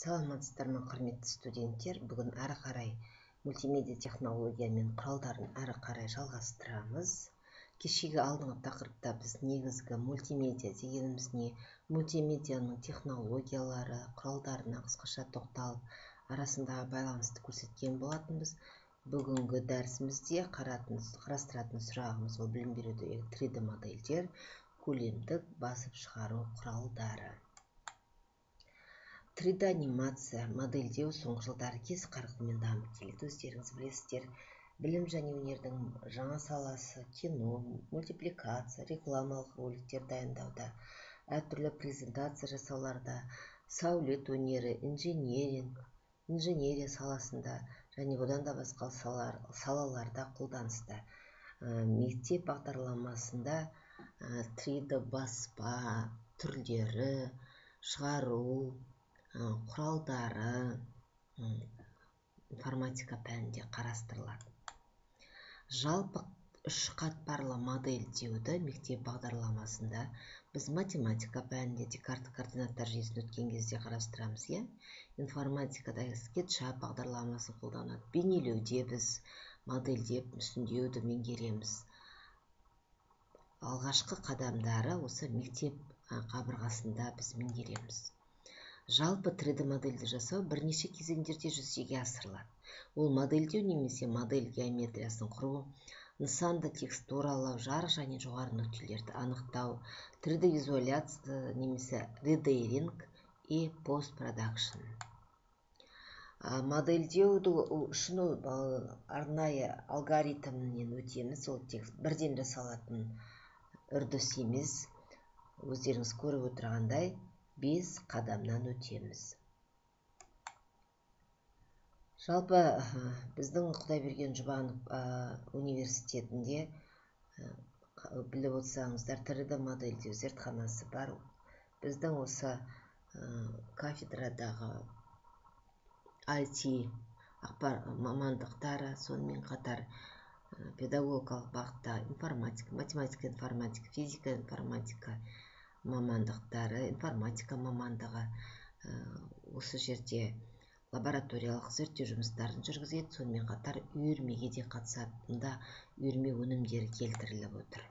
Саламатсыздар ма, құрметті студенттер? Бүгін әрі қарай мультимедиа технология мен құралдарын әрі қарай жалғастырамыз. Кешегі алдыңғы тақырыпта біз негізгі мультимедиа дегеніміз не, мультимедианың технологиялары, құралдарына қысқаша тоқталып, арасындағы байланысты көрсеткен болатынбыз. Бүгінгі дәрісімізде қарастыратын сұрағымыз ол білім берудегі 3D модельдер, көлемдік басып шығару құралдары. 3D анимация, модельдеу соңғы жылдары кез қарқынмен дамып келеді. Өздеріңіз білесіздер, білім және өнердің жаңа саласы, кино, мультипликация, рекламалық роликтер дайындауда, әртүрлі презентация жасауларда, сәулет өнері, инженерия саласында және одан да басқа салаларда қолданыста. Мектеп бағдарламасында 3D баспа түрлері, шығару құралдары информатика пәнінде қарастырылады. Жалпы үш қатпарлы модельдеуді мектеп бағдарламасында біз математика пәнінде Декарт координаттар жүйесін өткен кезде қарастырамыз. Информатикада SketchUp бағдарламасын қолданады. Бейнелеуде біз модельдеп, мүсіндеуді меңгереміз. Алғашқы қадамдары осы мектеп қабырғасында біз меңгереміз. Жалпы 3D модельді жасау бірнеше кезеңдерде жүзеге асырылады. Ол модельдеу немесе модель геометриясын құру, нысанды текстуралау, жарық және жоғары нүктелерді анықтау, 3D визуаляция немесе редеринг и постпродакшн. Модельдеуді үшін арнайы алгоритмінен өтеміз. Ол тек бірден жасалатын үрдіс емес. Өздеріңіз көріп отырғандай 5 қадамнан өтеміз. Жалпы біздің Құдайберген Жұбанов университетінде біліп отырсаңыздар 3D модельдеу зертханасы бар. Біздің осы кафедрадағы IT мамандықтары, сонымен қатар педагогикалық бағытта информатика, математика, информатика, физика, информатика мамандықтары, информатика мамандығы осы жерде лабораториялық зерттеу жұмыстарын жүргізеді. Сонымен қатар үйірмеге де қатысатында үйірме өнімдері келтіріліп отыр.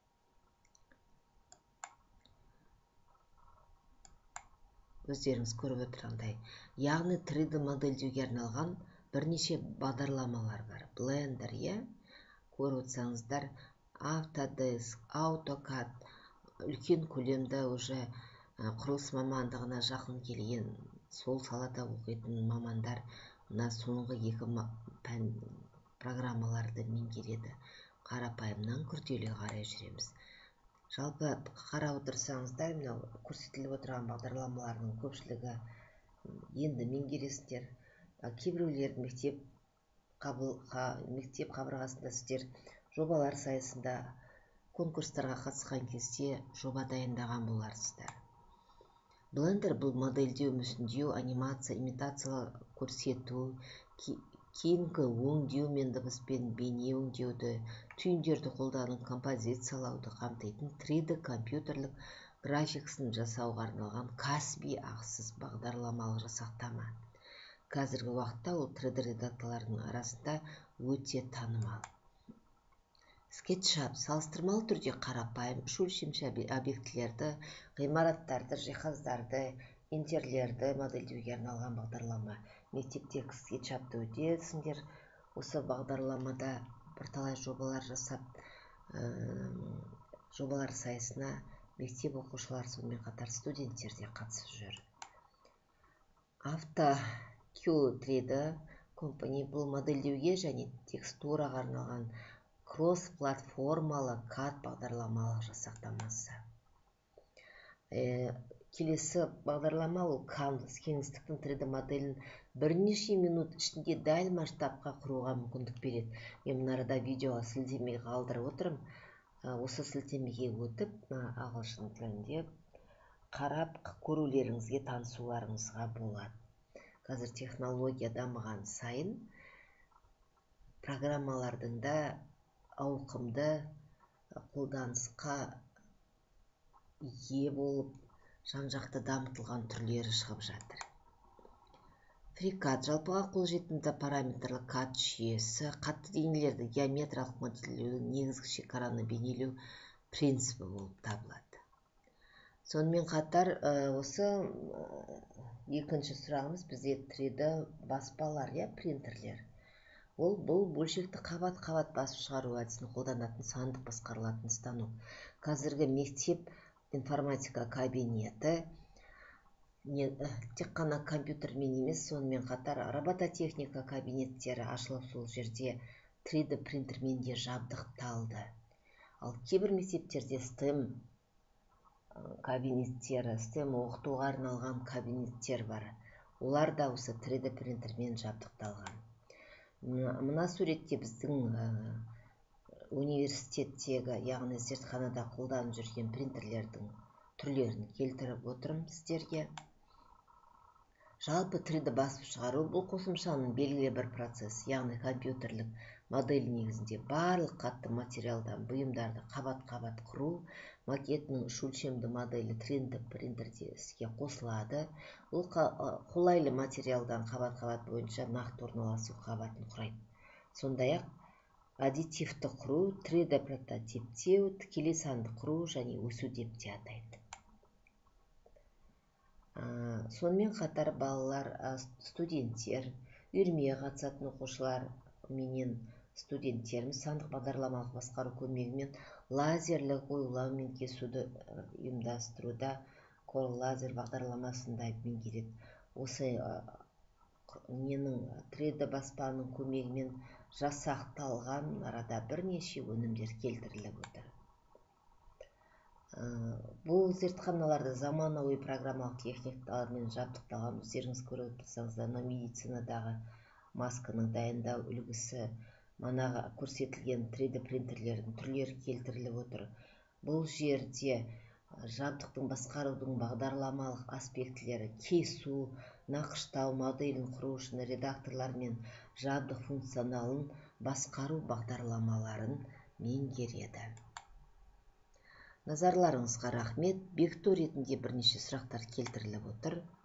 Өздеріңіз көріп отырғандай, яғни 3D модельдеуге арналған бірнеше бағдарламалар бар. Blender, көріп отырсаңыздар, Autodesk, AutoCAD, үлкен көлемді уже құрылыс мамандығына жақын келген, сол салада оқитын мамандар соңғы 2 пән программаларды меңгереді. Қарапайымнан күрделіге қарай жүреміз. Жалпы қарап отырсаңыздар, көрсетіліп отырған бағдарламалардың көпшілігі енді меңгересіздер. Кейбіреулер мектеп қабырғасында сіздер жобалар сайысында конкурстарға қатысқан кезде жоба дайындаған боларсыздар. Blender бұл модельдеу, мүсіндеу, анимация, имитациялар көрсету, кейінгі өңдеу мен дыбыспен бейне өңдеуді, түйіндерді қолдану, композициялауды қамтитын 3D компьютерлік графикасын жасауға арналған кәсіби ақысыз бағдарламалық жасақтама. Қазіргі уақытта ол 3D редакторлардың арасында өте танымал. SketchUp салыстырмалы түрде қарапайым үш өлшемші объектілерді, ғимараттарды, жиһаздарды, интерьерлерді модельдеуге арналған бағдарлама. Мектептегі SketchUp'ты өтесіңдер. Осы бағдарламада бірталай жобалар жасап, жобалар сайысына мектеп оқушылар, сонымен қатар студенттер де қатысып жүр. AutoQ3D Company бұл модельдеуге және текстураға арналған кросс-платформалы CAD бағдарламалық жасақтамасы. Келесі бағдарлама ол Canvas, кеңістіктің 3D моделін бірнеше минут ішінде дәл масштабқа құруға мүмкіндік береді. Мен мынарада видеоға сілтеме қалдырып отырмын. Осы сілтемеге өтіп, ағылшын тілінде қарап көрулеріңізге, танысуларыңызға болады. Қазір технология дамыған сайын программалардың да ауқымды қолданысқа ие болып, жан-жақты дамытылған түрлері шығып жатыр. FreeCAD жалпыға қолжетімді параметрлі CAD жүйесі қатты денелерді геометриялық модельдеудің негізгі шекараны бейнелеу принципі болып табылады. Сонымен қатар осы екінші сұрағымыз бізде 3D баспалар, принтерлер. Бұл бөлшекті қабат-қабат басып шығару әдісін қолданатын сандық басқарылатын станок. Қазіргі мектеп информатика кабинеті тек қана компьютермен емес, сонымен қатар робототехника кабинеттері ашылып, сол жерде 3D принтермен де жабдықталды. Ал кейбір мектептерде STEM кабинеттері, STEM оқытуға арналған кабинеттер бар. Олар да осы 3D принтермен жабдықталған. Мына суретте біздің университеттегі, яғни зертханада қолданып жүрген принтерлердің түрлерін келтіріп отырмын сіздерге. Жалпы 3D басып шығару бұл қосымшаның белгілі бір процесс, яғни компьютерлік модель негізінде барлық қатты материалдан бұйымдарды қабат-қабат құру, макетінің үш өлшемді моделі 3D принтерде іске қосылады. Ол қолайлы материалдан қабат-қабат бойынша нақты орналасу қабатын құрайды. Сондай-ақ аддитивті құру, 3D прототиптеу, тікелей санды құру және өсу деп те атайды. Сонымен қатар балалар, студенттер, үйірмеге қатысатын оқушылар менен студенттеріміз сандық бағдарламалық басқару көмегімен лазерлік оюлау мен кесуді ұйымдастыруда Core лазер бағдарламасында меңгереді. Осы 3D баспаның көмегімен жасақталған арада бірнеше өнімдер келтіріліп отыр. Бұл зертханаларда заманауи программалық техникалармен жабдықталған. Өздеріңіз көріп тұрсаңыздар, медицинадағы масканың дайындау үлгісі, манаға көрсетілген 3D принтерлердің түрлері келтіріліп отыр. Бұл жерде жабдықтың басқарудың бағдарламалық аспектілері кесу, нақыштау, моделін құру үшін редакторлар мен жабдық функционалын басқару бағдарламаларын меңгереді. Назарларыңызға рахмет. Бекіту ретінде бірнеше сұрақтар келтіріліп отыр.